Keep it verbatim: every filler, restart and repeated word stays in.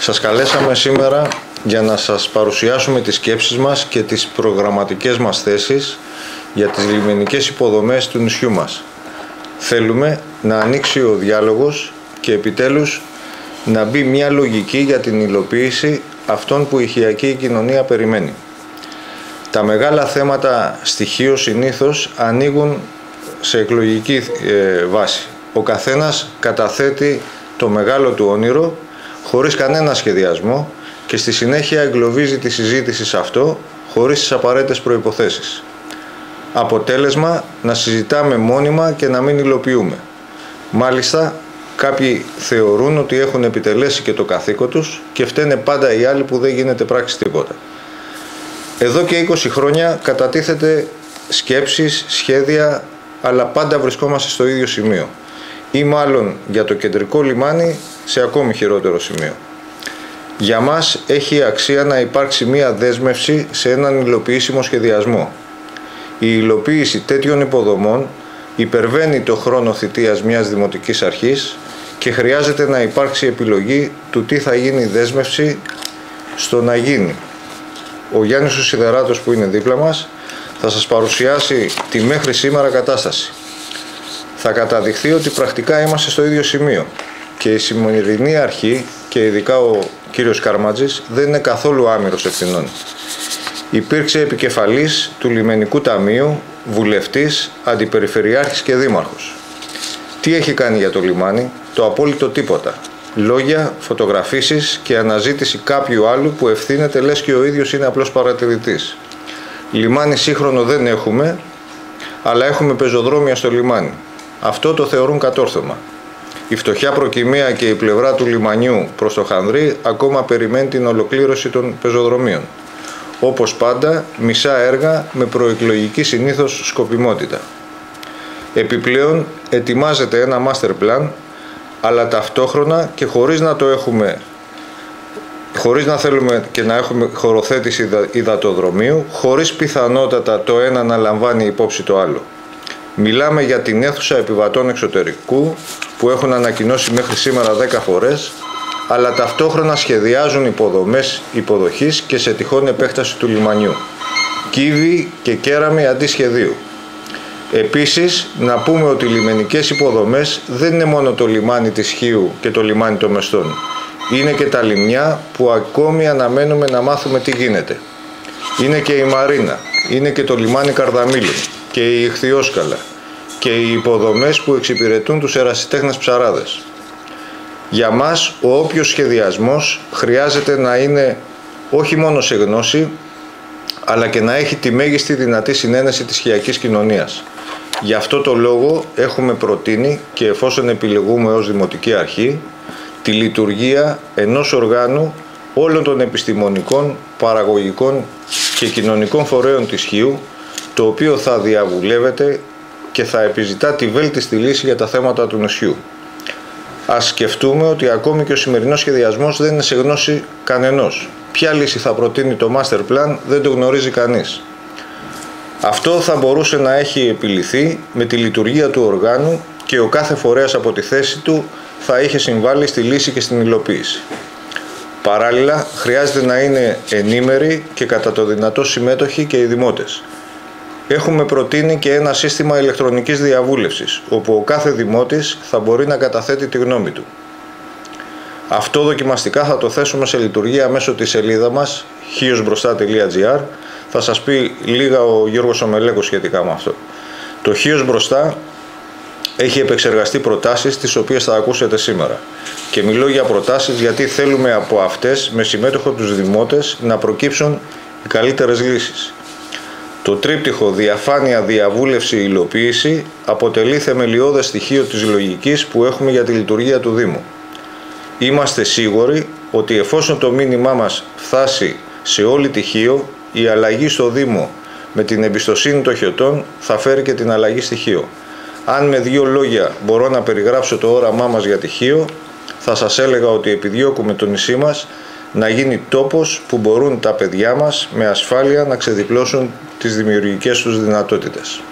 Σας καλέσαμε σήμερα για να σας παρουσιάσουμε τις σκέψεις μας και τις προγραμματικές μας θέσεις για τις λιμενικές υποδομές του νησιού μας. Θέλουμε να ανοίξει ο διάλογος και επιτέλους να μπει μια λογική για την υλοποίηση αυτών που η χιακή κοινωνία περιμένει. Τα μεγάλα θέματα στοιχείο συνήθως ανοίγουν σε εκλογική ε, βάση. Ο καθένας καταθέτει το μεγάλο του όνειρο χωρίς κανένα σχεδιασμό και στη συνέχεια εγκλωβίζει τη συζήτηση σε αυτό χωρίς τις απαραίτητες προϋποθέσεις. Αποτέλεσμα, να συζητάμε μόνιμα και να μην υλοποιούμε. Μάλιστα, κάποιοι θεωρούν ότι έχουν επιτελέσει και το καθήκον τους και φταίνε πάντα οι άλλοι που δεν γίνεται πράξη τίποτα. Εδώ και είκοσι χρόνια κατατίθεται σκέψεις, σχέδια, αλλά πάντα βρισκόμαστε στο ίδιο σημείο. Ή μάλλον για το κεντρικό λιμάνι σε ακόμη χειρότερο σημείο. Για μας έχει αξία να υπάρξει μία δέσμευση σε έναν υλοποιήσιμο σχεδιασμό. Η υλοποίηση τέτοιων υποδομών υπερβαίνει το χρόνο θητείας μιας δημοτικής αρχής και χρειάζεται να υπάρξει επιλογή του τι θα γίνει δέσμευση στο να γίνει. Ο Γιάννης ο Σιδεράτος, που είναι δίπλα μας, θα σας παρουσιάσει τη μέχρι σήμερα κατάσταση. Θα καταδειχθεί ότι πρακτικά είμαστε στο ίδιο σημείο και η σημερινή αρχή και ειδικά ο κύριος Καρμάτζης δεν είναι καθόλου άμυρος ευθυνών. Υπήρξε επικεφαλής του Λιμενικού Ταμείου, βουλευτής, αντιπεριφερειάρχης και δήμαρχος. Τι έχει κάνει για το λιμάνι? Το απόλυτο τίποτα. Λόγια, φωτογραφίσεις και αναζήτηση κάποιου άλλου που ευθύνεται λες και ο ίδιος είναι απλός παρατηρητής. Λιμάνι σύγχρονο δεν έχουμε, αλλά έχουμε πεζοδρόμια στο λιμάνι. Αυτό το θεωρούν κατόρθωμα. Η φτωχιά προκυμαία και η πλευρά του λιμανιού προς το Χανδρί ακόμα περιμένει την ολοκλήρωση των πεζοδρομίων. Όπως πάντα, μισά έργα με προεκλογική συνήθως σκοπιμότητα. Επιπλέον, ετοιμάζεται ένα master plan, αλλά ταυτόχρονα και χωρίς να το έχουμε, χωρίς να θέλουμε και να έχουμε χωροθέτηση υδατοδρομίου, χωρίς πιθανότατα το ένα να λαμβάνει υπόψη το άλλο. Μιλάμε για την αίθουσα επιβατών εξωτερικού που έχουν ανακοινώσει μέχρι σήμερα δέκα φορές, αλλά ταυτόχρονα σχεδιάζουν υποδομές υποδοχής και σε τυχόν επέκταση του λιμανιού. Κύβη και κέραμη αντί σχεδίου. Επίσης, να πούμε ότι οι λιμενικές υποδομές δεν είναι μόνο το λιμάνι της Χίου και το λιμάνι των Μεστών. Είναι και τα λιμνιά που ακόμη αναμένουμε να μάθουμε τι γίνεται. Είναι και η Μαρίνα, είναι και το λιμάνι Καρδαμήλων και η Ιχθυόσκαλα και οι υποδομές που εξυπηρετούν τους ερασιτέχνες ψαράδες. Για μας, ο όποιος σχεδιασμός χρειάζεται να είναι όχι μόνο σε γνώση, αλλά και να έχει τη μέγιστη δυνατή συνένεση της χιακής κοινωνίας. Γι' αυτό το λόγο έχουμε προτείνει, και εφόσον επιλεγούμε ως Δημοτική Αρχή, τη λειτουργία ενός οργάνου όλων των επιστημονικών, παραγωγικών και κοινωνικών φορέων της Χίου, το οποίο θα διαβουλεύεται και θα επιζητά τη βέλτιστη λύση για τα θέματα του νησιού. Ας σκεφτούμε ότι ακόμη και ο σημερινός σχεδιασμός δεν είναι σε γνώση κανενός. Ποια λύση θα προτείνει το master plan δεν το γνωρίζει κανείς. Αυτό θα μπορούσε να έχει επιληθεί με τη λειτουργία του οργάνου και ο κάθε φορέας από τη θέση του θα είχε συμβάλει στη λύση και στην υλοποίηση. Παράλληλα, χρειάζεται να είναι ενήμεροι και κατά το δυνατό συμμέτοχοι και οι δημότες. Έχουμε προτείνει και ένα σύστημα ηλεκτρονικής διαβούλευσης, όπου ο κάθε δημότης θα μπορεί να καταθέτει τη γνώμη του. Αυτό δοκιμαστικά θα το θέσουμε σε λειτουργία μέσω της σελίδα μας χίος μπροστά τελεία τζι άρ. Θα σας πει λίγα ο Γιώργος Ομελέκος σχετικά με αυτό. Το Χίος Μπροστά έχει επεξεργαστεί προτάσεις τις οποίες θα ακούσετε σήμερα. Και μιλώ για προτάσεις γιατί θέλουμε από αυτές με συμμέτοχο τους δημότες να προκύψουν οι καλύτερες λύσεις. Το τρίπτυχο διαφάνεια, διαβούλευση, υλοποίηση αποτελεί θεμελιώδες στοιχείο της λογικής που έχουμε για τη λειτουργία του Δήμου. Είμαστε σίγουροι ότι εφόσον το μήνυμά μας φτάσει σε όλη τη Χίο, η αλλαγή στο Δήμο με την εμπιστοσύνη των χιωτών θα φέρει και την αλλαγή στη Χίο. Αν με δύο λόγια μπορώ να περιγράψω το όραμά μας για τη Χίο, θα σας έλεγα ότι επιδιώκουμε το νησί μας να γίνει τόπος που μπορούν τα παιδιά μας με ασφάλεια να ξεδιπλώσουν τις δημιουργικές τους δυνατότητες.